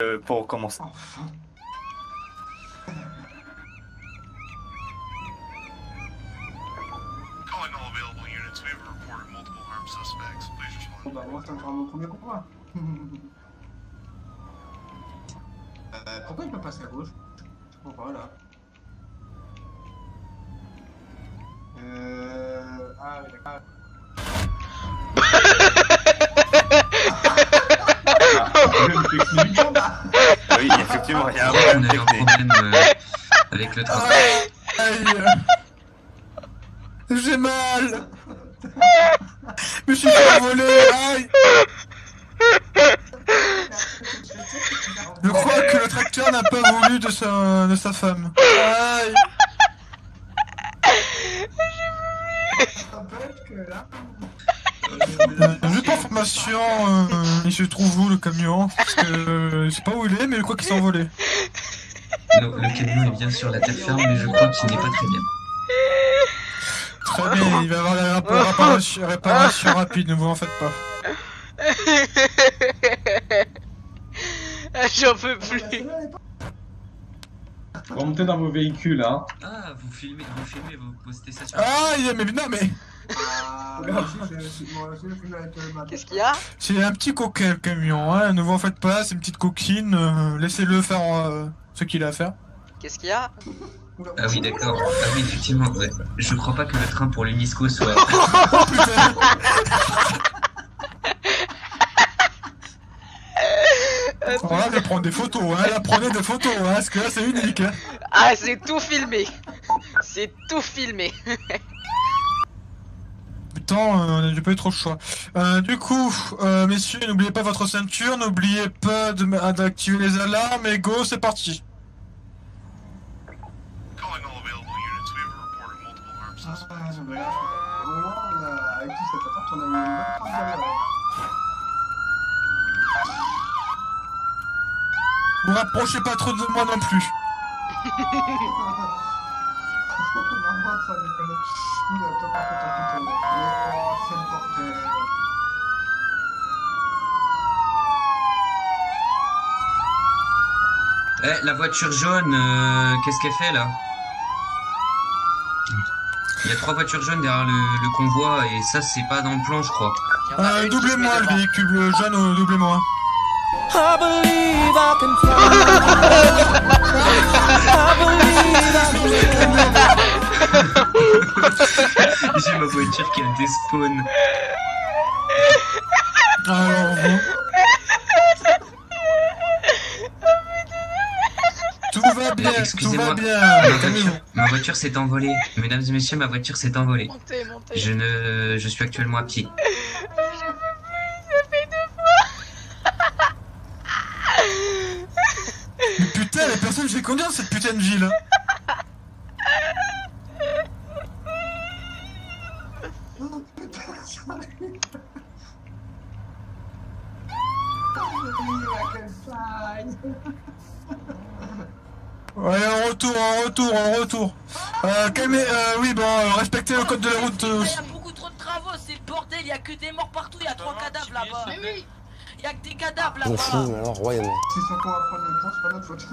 pour commencer. Enfin. Calling all available units, we have reported multiple armed suspects. Please respond. Bon bah moi ça me fera mon premier combat. Pourquoi il peut passer à gauche? Je comprends pas là. Ah oui d'accord. Oui, effectivement, il y a un On problème a eu un technique. problème avec le train. Aïe. J'ai mal. Mais je suis fait voler. Aïe. Je crois que le tracteur n'a pas voulu de sa femme. Aïe. Je rappelle que là. Juste pour information, il se trouve où le camion? Parce que je sais pas où il est, mais je crois qu'il s'est envolé. Non, le camion est bien sur la terre ferme, mais je crois qu'il n'est pas très bien. Très bien, il va avoir la réparation rapide, ne vous en faites pas. J'en peux plus. Remontez dans vos véhicules, hein. Ah, vous filmez, vous postez ça sur... Aïe, mais non, mais Ah, moi aussi j'ai fait avec ma. Qu'est-ce qu'il y a? c'est un petit coquin le camion, hein, ne vous en faites pas, c'est une petite coquine, laissez-le faire ce qu'il a à faire. Qu'est-ce qu'il y a? Ah oui, d'accord. Ah oui, effectivement, ouais. Je crois pas que le train pour l'UNISCO soit... Oh putain. Alors là, je vais prendre des photos, hein, là, prenez des photos, hein, parce que là, c'est unique, hein. Ah, c'est tout filmé. C'est tout filmé. Putain, j'ai pas eu trop le choix. Du coup, messieurs, n'oubliez pas votre ceinture, n'oubliez pas d'activer les alarmes, et go, c'est parti. Calling all available units, we have reported multiple armed Ah, suspects. j'en ai rien. Au moment où on a, avec toute cette attaque, on a eu une bonne trace derrière. Vous rapprochez pas trop de moi non plus. Non, ça déconne. Oula, toi par contre, t'as plutôt. Mais oh, c'est le bordel. Eh, la voiture jaune, qu'est-ce qu'elle fait là? Il y a 3 voitures jaunes derrière le convoi et ça c'est pas dans le plan je crois. Il y en a une qui se met Doublez-moi le devant. véhicule jaune, doublez-moi. I believe I can fly. I believe I can J'ai ma voiture qui a despawn. Alors, vous... Tout va bien, tout Excusez-moi. va bien. Calmez-vous. Ma voiture s'est envolée. Mesdames et messieurs, ma voiture s'est envolée. Montez, montez. Je suis actuellement à pied. Mais putain, les personnes, j'ai combien dans cette putain de ville? Ouais, en retour. Calmez, oui, bon, respectez le code de la route. Il y a beaucoup trop de travaux, c'est le bordel, il y a que des morts partout, il y a 3 cadavres là-bas. Mais oui. Il y a que des cadavres là-bas. alors royalement. Si c'est qu'on va prendre le temps, c'est pas notre faute.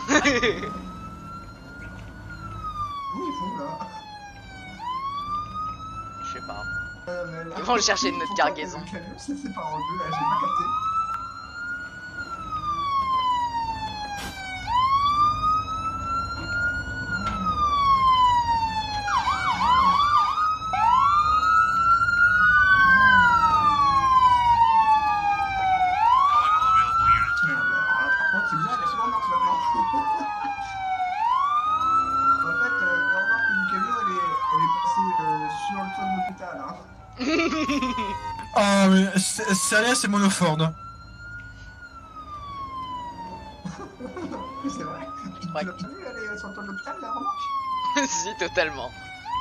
Où ils vont là? Je sais pas. Mais là, Ils vont le chercher de notre pourquoi cargaison. Le camion se sépare en deux, là, j'ai pas capté. Calling all available units, we have Alors là, par contre, c'est bien, elle est sur l'ambiance maintenant. En fait, la remarque du camion, elle est passée sur le toit de l'hôpital. Hein. Ah, mais c'est rien, c'est monoforde. Oui, c'est vrai. Tu Ouais. l'as pas vu, elle est sur le toit de l'hôpital, la remarque? Si, totalement.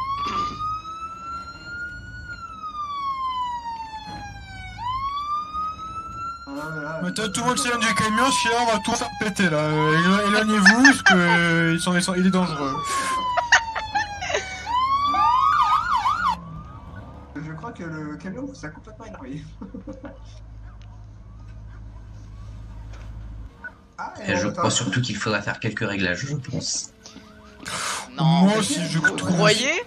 Maintenant, tout le monde s'éloigne du camion, sinon on va tout faire péter là. Éloignez-vous, parce que il est dangereux. Je crois que le camion vous a complètement énervé. Ah, Et je crois surtout qu'il faudra faire quelques réglages, je pense. Non. Moi aussi, je Vous trouve. croyez?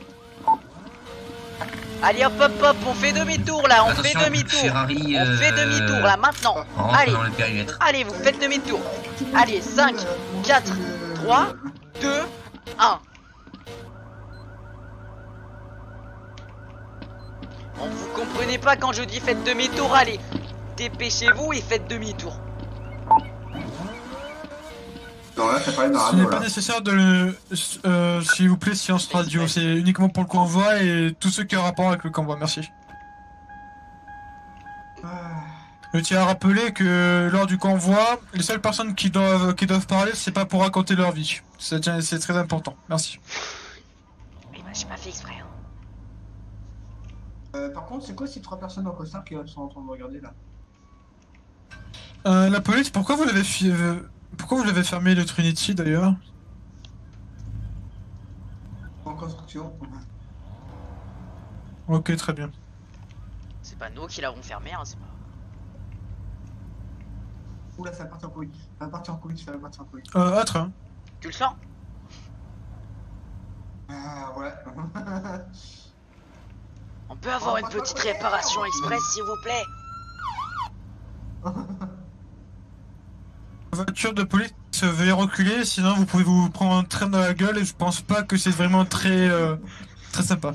Allez hop hop hop, on fait demi-tour là, on Attention, fait demi-tour. Ferrari, On fait demi-tour là maintenant. rentre Allez, dans le périmètre. allez, vous faites demi-tour. Allez, 5, 4, 3, 2, 1. Bon, vous comprenez pas quand je dis faites demi-tour, allez. Dépêchez-vous et faites demi-tour. Non, là, ça parlait d'un Ce n'est radio, pas là. nécessaire de le... s'il vous plaît, silence radio. C'est uniquement pour le convoi et tout ce qui a rapport avec le convoi. Merci. Ah, Je tiens à rappeler que lors du convoi, les seules personnes qui doivent parler, c'est pas pour raconter leur vie. C'est très important. Merci. Eh ben, j'ai pas fait exprès. Hein. Par contre, c'est quoi ces 3 personnes en costard qui sont en train de me regarder, là? La police, pourquoi vous l'avez fermé le Trinity d'ailleurs? En construction. Ok, très bien. C'est pas nous qui l'avons fermé, hein, c'est pas. Oula, ça va partir en couille. Ça va partir en couille, ça va partir en couille. Autre, hein. Tu le sens? Ah, ouais. On peut avoir une petite réparation express, s'il vous plaît? Voiture de police, veuillez reculer, sinon vous pouvez vous prendre un train dans la gueule et je pense pas que c'est vraiment très sympa.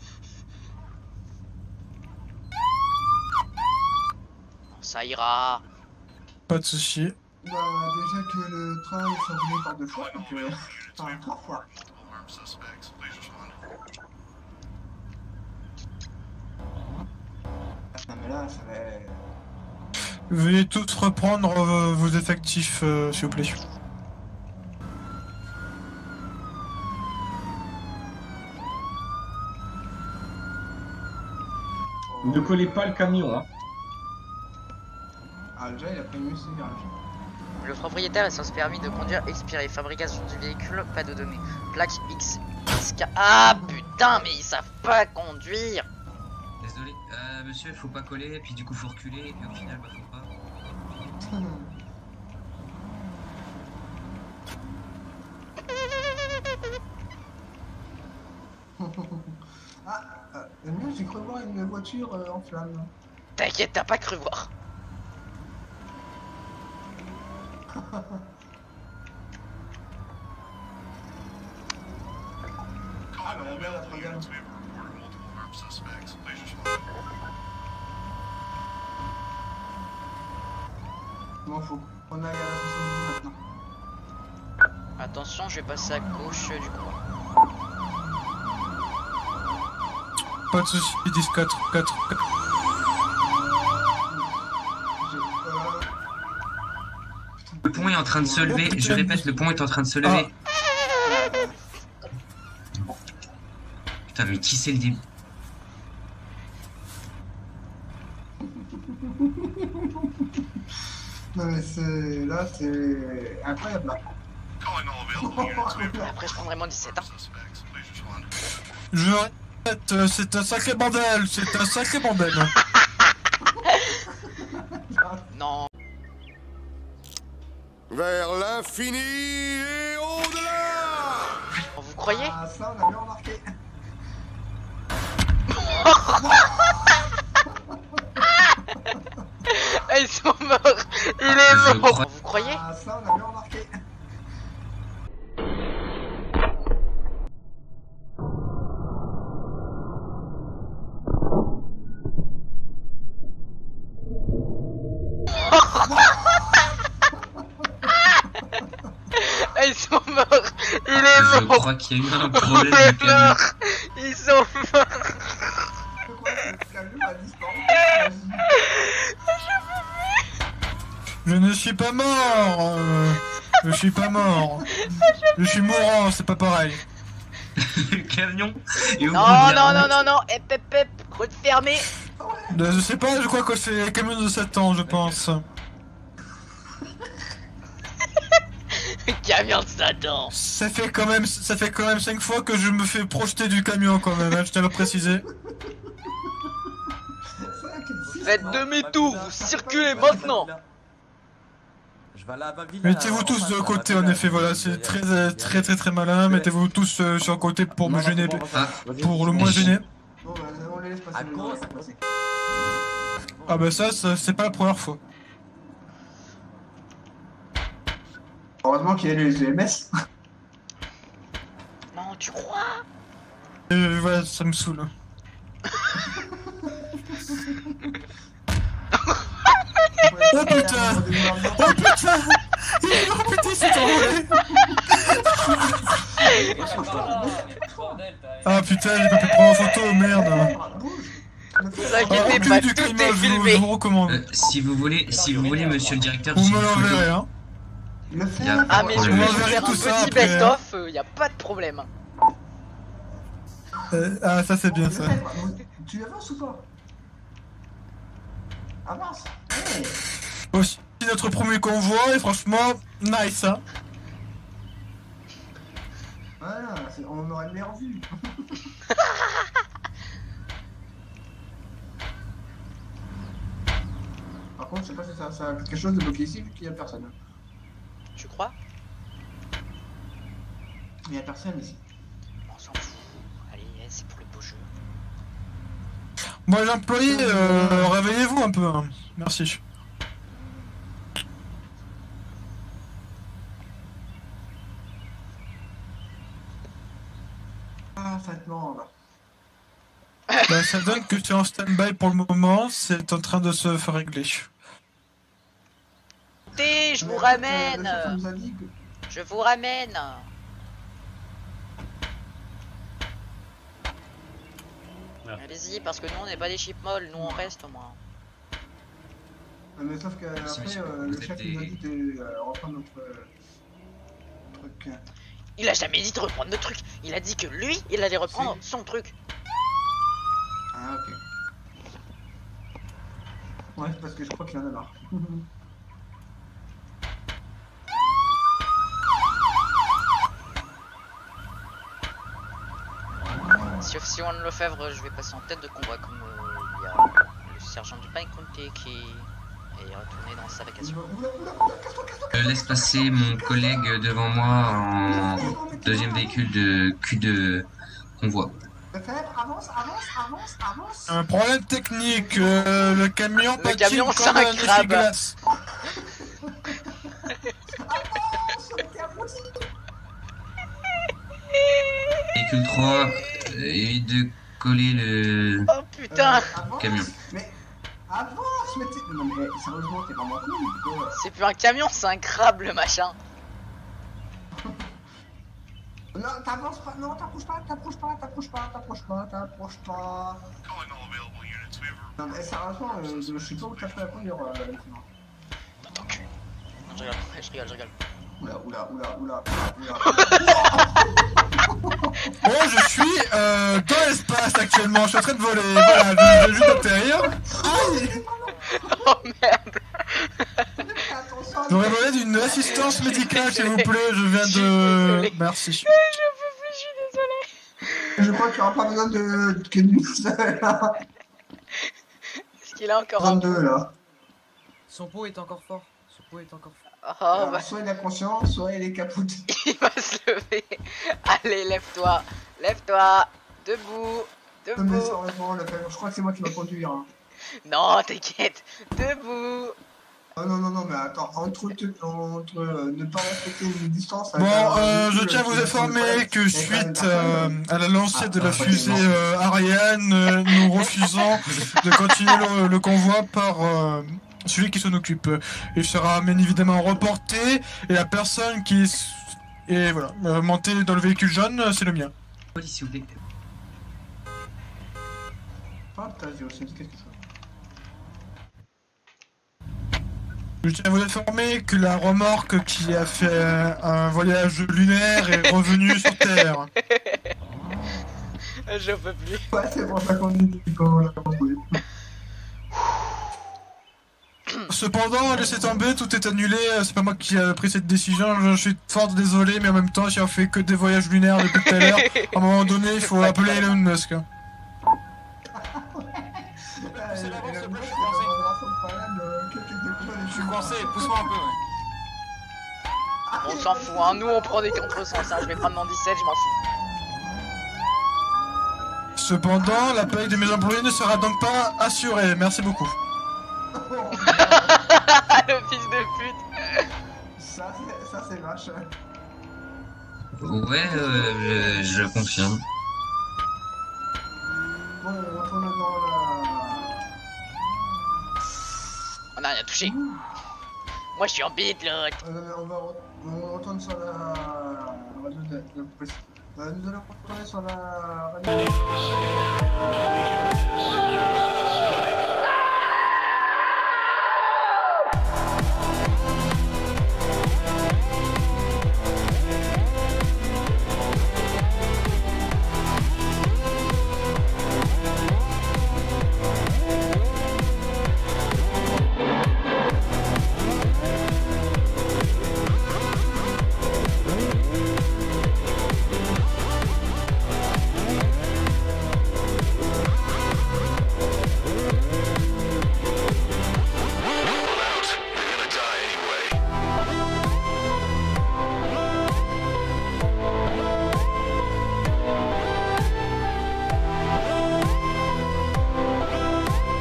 Ça ira. Pas de souci. Bah, déjà que le train est changé par 2 fois, donc enfin 3 fois. Multiple armed suspects. Please respond. Non, mais là, ça va. Veuillez tous reprendre vos effectifs, s'il vous plaît. Ne collez pas le camion, hein. Ah, déjà, il a pris une musique virage. Le propriétaire est sans permis de conduire expiré. Fabrication du véhicule, pas de données. Plaque X, XK. Ah putain, mais ils savent pas conduire. Désolé, monsieur, faut pas coller, et puis du coup faut reculer, et puis au final, bah faut pas. Moi, j'ai cru voir une voiture en flammes. T'inquiète, t'as pas cru voir. Ah, bah, regarde, All regarde. units, we have reported multiple armed suspects. Please respond. Bon, faut qu'on aille à la 70 maintenant. Attention, je vais passer à gauche du coin. Pas de souci, 10, 4, 4. Le pont est en train de se lever, je répète, le pont est en train de se lever. Putain, mais qui c'est le début? Non, mais c'est. Là, c'est. Incroyable, là. Calling all available units, we have Après, je prendrai mon 17 ans. armed suspects. Please respond. Je répète, c'est un sacré bordel, c'est un sacré bordel. Non. Vers l'infini et au-delà. Vous croyez? Ah, ça, on a bien remarqué. Ils sont morts. Il est Je mort. crois- Vous croyez? Ah, ça, on a bien remarqué. Ils sont morts. Il est Je mort. crois qu'il y a eu un Il problème est du camion. mort. Ils sont morts. Pourquoi ce camion a disparu? Je ne suis pas mort. Je suis pas mort. Je suis mourant, c'est pas pareil. Le camion est au bout Non, de la non, non, route. non, non. Hep, hep, hep. Route fermée. Je sais pas, je crois que c'est les camions de 7 ans, je pense. Camion de Satan. Ça fait quand même 5 fois que je me fais projeter du camion quand même, hein, je tiens à le préciser. Faites demi-tour. Vous circulez maintenant. Je vais aller à Valvilla. Mettez-vous tous de côté, en effet, voilà, c'est très malin. Mettez-vous tous sur le côté pour me gêner, pour le moins gêner. Bon, bah, on les laisse passer. À les gauche. laisse passer. Ah bah ça c'est pas la première fois. Heureusement qu'il y a les EMS. Non, tu crois? Voilà, ça me saoule. Oh putain! Oh putain! Oh putain, c'est envolé! Ah putain, j'ai pas pu prendre en photo, merde! Ne vous inquiétez Ah, pas, du tout climat, est je filmé. vous recommande. Si vous voulez, monsieur le directeur, Vous si me vous voulez- l'enverrez, hein. Le Il y a faire. Ah mais je On vais va vous vérifier faire un tout ça petit après, best-of, y a pas de problème. Ah, ça c'est bien Le ça. faire. Tu avances ou pas? Avance. Hey. Aussi notre premier convoi et franchement, nice, hein. Voilà, on aurait bien revu. Par contre, je sais pas si ça a quelque chose de bloqué ici vu qu'il y a personne. Tu crois? Il y a personne ici. On s'en fout. Allez, c'est pour le beau jeu. Bon, les employés, réveillez-vous un peu, hein. Merci. Ah, ça demande. Bah, ça donne que tu es en stand-by pour le moment, c'est en train de se faire régler. Écoutez, je vous Le ramène. chef nous a dit que... Je vous ramène. Allez-y, parce que nous on n'est pas des chipmolls, nous on reste au moins. Mais sauf que Merci, après, monsieur. le Vous chef êtes nous a des- dit de reprendre notre truc. Il a jamais dit de reprendre notre truc. Il a dit que lui, il allait reprendre son truc. Ah, ok. Ouais, c'est parce que je crois qu'il en a marre. Si officier Juan Lefebvre, je vais passer en tête de convoi comme il y a le sergent Dupin Conté qui est retourné dans sa vacation. Oula, oula, oula, casse-toi, casse-toi, Laisse passer mon collègue devant moi en deuxième véhicule de Q2 convoi. Lefebvre, avance, avance, avance, avance. Un problème technique, le camion Le patine camion, c'est comme un un crabe. essuie-glace. Avance, t'es abruti. Véhicule 3, évite de coller le Oh putain, Avance. camion. Mais avance, mais t'es... Non mais sérieusement, t'es vraiment con ou quoi? c'est plus un camion, c'est un crabe le machin. Non, t'avances pas, non, t'approches pas, t'approches pas, t'approches pas, t'approches pas, t'approches pas. Calling all available units. We have a Non mais sérieusement, je sais pas où t'as fait la conduire, Lieutenant. Dans ton cul. Non, je rigole, je rigole. Oula, oula, oula, oula, oula. Bon, je suis dans l'espace actuellement, je suis en train de voler, voilà, je vais juste atterrir. Aïe! Oh merde. Attention, J'aurais volé d'une assistance médicale, s'il vous plaît, je viens Je suis de... désolé. Merci. Je peux plus, je suis désolé. je crois qu'il n'y aura pas besoin de Kenny seul là. Est-ce qu'il a encore un... 32 là. Son pot est encore fort. Son pot est encore fort. Oh Alors, bah, soit il a conscience, soit il est capoute. il va se lever. Allez, lève-toi. Lève-toi. Debout. Mais Debout. sérieusement, je crois que c'est moi qui va conduire. Hein. Non, t'inquiète. Debout. Oh non, non, non, mais attends, entre ne pas respecter une distance... Bon, avec je tiens à vous informer que suite à la lancée de la fusée Ariane, nous refusons de continuer le convoi par celui qui s'en occupe. Il sera bien évidemment reporté et la personne qui est voilà, montée dans le véhicule jaune, c'est le mien. Police, s'il vous plaît. Ah putain, j'ai aussi dit quelque chose. Je tiens à vous informer que la remorque qui a fait un voyage lunaire est revenue sur Terre. Je peux plus. Ouais, c'est pour ça qu'on dit qu'on l'a compris. Cependant, laissez tomber, tout est annulé, c'est pas moi qui ai pris cette décision, je suis fort désolé, mais en même temps, si on fait que des voyages lunaires depuis tout à l'heure, à un moment donné, il faut appeler Elon Musk. C'est Je suis coincé, pousse-moi un peu, ouais. On s'en fout, hein. Nous on prend des contresens, hein. Je vais prendre mon 17, je m'en fous. Cependant, la paye de mes employés ne sera donc pas assurée. Merci beaucoup. Le fils de pute. Ça c'est vache. Ouais, je confirme. Bon, on retourne dans la... On a rien touché. Moi je suis en bite l'autre. on retourne sur la radio de la police. Nous allons retourner sur la radio.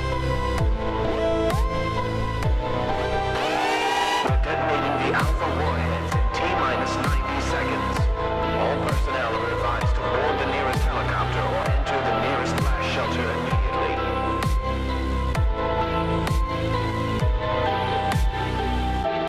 Detonating the Alpha 1.